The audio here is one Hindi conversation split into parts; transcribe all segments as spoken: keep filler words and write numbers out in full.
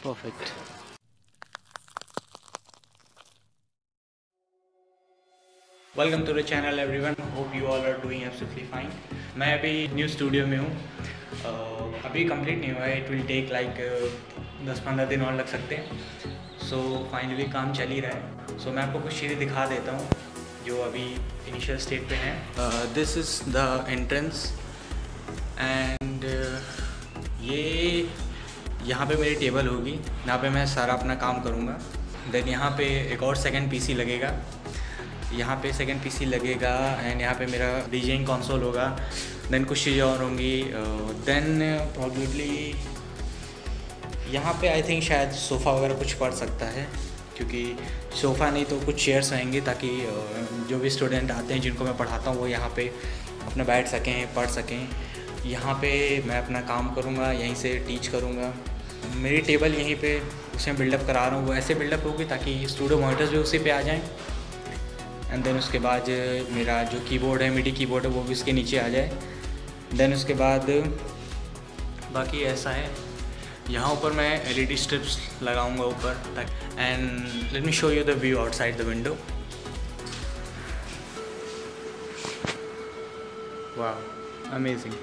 Perfect. Welcome to the channel everyone, hope you all are doing absolutely fine. मैं अभी न्यू स्टूडियो में हूँ। uh, अभी कंप्लीट नहीं हुआ है, इट विल टेक लाइक दस पंद्रह दिन और लग सकते हैं। सो so, फाइनली काम चल ही रहा है। सो so, मैं आपको कुछ चीज़ें दिखा देता हूँ जो अभी इनिशियल स्टेज पे हैं। This is the entrance and ये यहाँ पे मेरी टेबल होगी, यहाँ पे मैं सारा अपना काम करूँगा। देन यहाँ पे एक और सेकंड पीसी लगेगा, यहाँ पे सेकंड पीसी लगेगा एंड यहाँ पे मेरा डीजेइंग कंसोल होगा। देन कुछ चीज़ें और होंगी। देन प्रॉब्ली यहाँ पे आई थिंक शायद सोफ़ा वगैरह कुछ पड़ सकता है, क्योंकि सोफ़ा नहीं तो कुछ चेयर्स रहेंगी ताकि uh, जो भी स्टूडेंट आते हैं जिनको मैं पढ़ाता हूँ वो यहाँ पे अपना बैठ सकें, पढ़ सकें। यहाँ पे मैं अपना काम करूँगा, यहीं से टीच करूँगा। मेरी टेबल यहीं पे उसे बिल्डअप करा रहा हूँ, वो ऐसे बिल्डअप होगी ताकि स्टूडियो मॉनिटर्स भी उसी पे आ जाएं। एंड देन उसके बाद मेरा जो कीबोर्ड है, मिडी कीबोर्ड है, वो भी उसके नीचे आ जाए। देन उसके बाद बाकी ऐसा है, यहाँ ऊपर मैं एलईडी स्ट्रिप्स लगाऊंगा ऊपर। And let me show you the view outside the window. वाह, अमेजिंग।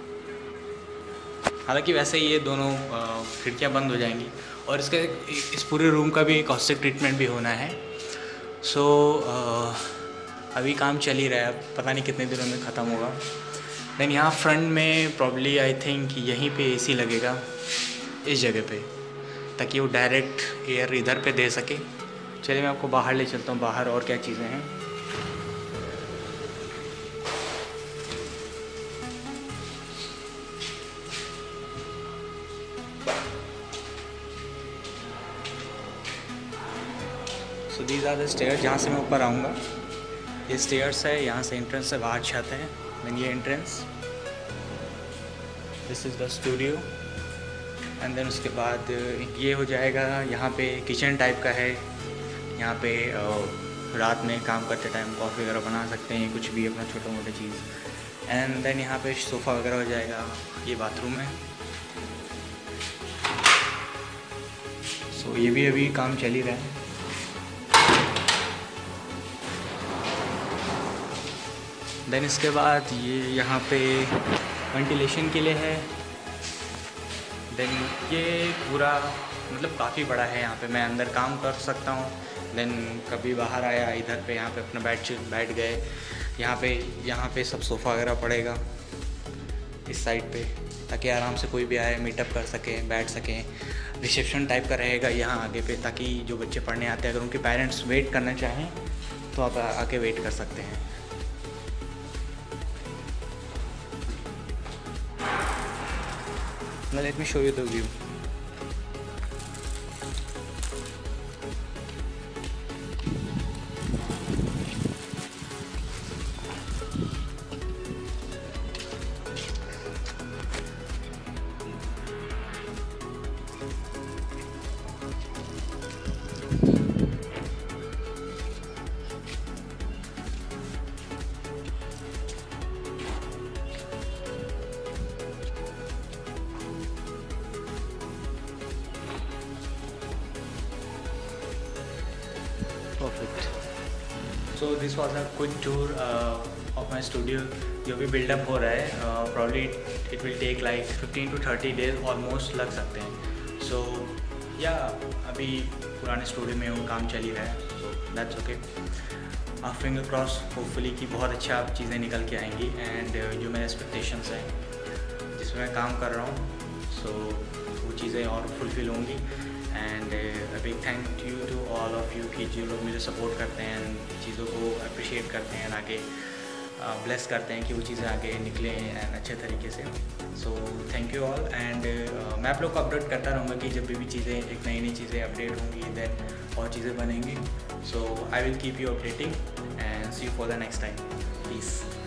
हालांकि वैसे ये दोनों खिड़कियाँ बंद हो जाएंगी और इसके इस पूरे रूम का भी एकॉस्टिक ट्रीटमेंट भी होना है। सो so, uh, अभी काम चल ही रहा है, पता नहीं कितने दिनों में ख़त्म होगा। देन यहाँ फ्रंट में प्रॉब्ली आई थिंक यहीं पे एसी लगेगा इस जगह पे, ताकि वो डायरेक्ट एयर इधर पे दे सके। चलिए मैं आपको बाहर ले चलता हूँ, बाहर और क्या चीज़ें हैं। So these are the stairs, जहाँ से मैं ऊपर आऊँगा। ये स्टेयर्स है, यहाँ से एंट्रेंस से बाहर छत है। देन ये entrance, this is the studio. And then उसके बाद ये हो जाएगा, यहाँ पे किचन टाइप का है। यहाँ पे रात में काम करते टाइम कॉफ़ी वगैरह बना सकते हैं, कुछ भी अपना छोटा मोटा चीज़। एंड देन यहाँ पे सोफ़ा वगैरह हो जाएगा। ये बाथरूम है। सो so, ये भी अभी काम चल ही रहा है। देन इसके बाद ये यहाँ पे वेंटिलेशन के लिए है। देन ये पूरा मतलब काफ़ी बड़ा है, यहाँ पे मैं अंदर काम कर सकता हूँ। देन कभी बाहर आया इधर पे, यहाँ पे अपना बैठ बैठ गए। यहाँ पे यहाँ पे सब सोफ़ा वगैरह पड़ेगा इस साइड पे, ताकि आराम से कोई भी आए मीटअप कर सकें, बैठ सकें। रिसेप्शन टाइप का रहेगा यहाँ आगे पे, ताकि जो बच्चे पढ़ने आते हैं अगर उनके पेरेंट्स वेट करना चाहें तो आप आके वेट कर सकते हैं। Now let me show you the view. Perfect. So this was a quick tour of my studio जो भी बिल्डअप हो रहा है। Probably it will take like fifteen to thirty days almost लग सकते हैं। सो so, या yeah, अभी पुराने स्टूडियो में वो काम चल ही रहा है। So that's okay. आप फिंगर क्रॉस होपफुली कि बहुत अच्छा चीज़ें निकल के आएंगी। एंड uh, जो मेरे एक्सपेक्टेशंस हैं जिसमें मैं काम कर रहा हूँ, सो so, वो चीज़ें और फुलफ़िल होंगी। And a big thank you to all of you कि जो लोग मुझे सपोर्ट करते हैं, चीज़ों को अप्रिशिएट करते हैं, आगे ब्लेस करते हैं कि वो चीज़ें आगे निकलें एंड अच्छे तरीके से। So thank you all. And मैं आप लोग को अपडेट करता रहूँगा कि जब भी चीज़ें एक नई नई चीज़ें अपडेट होंगी देन और चीज़ें बनेंगी। So I will keep you updating and see you for the next time. Please.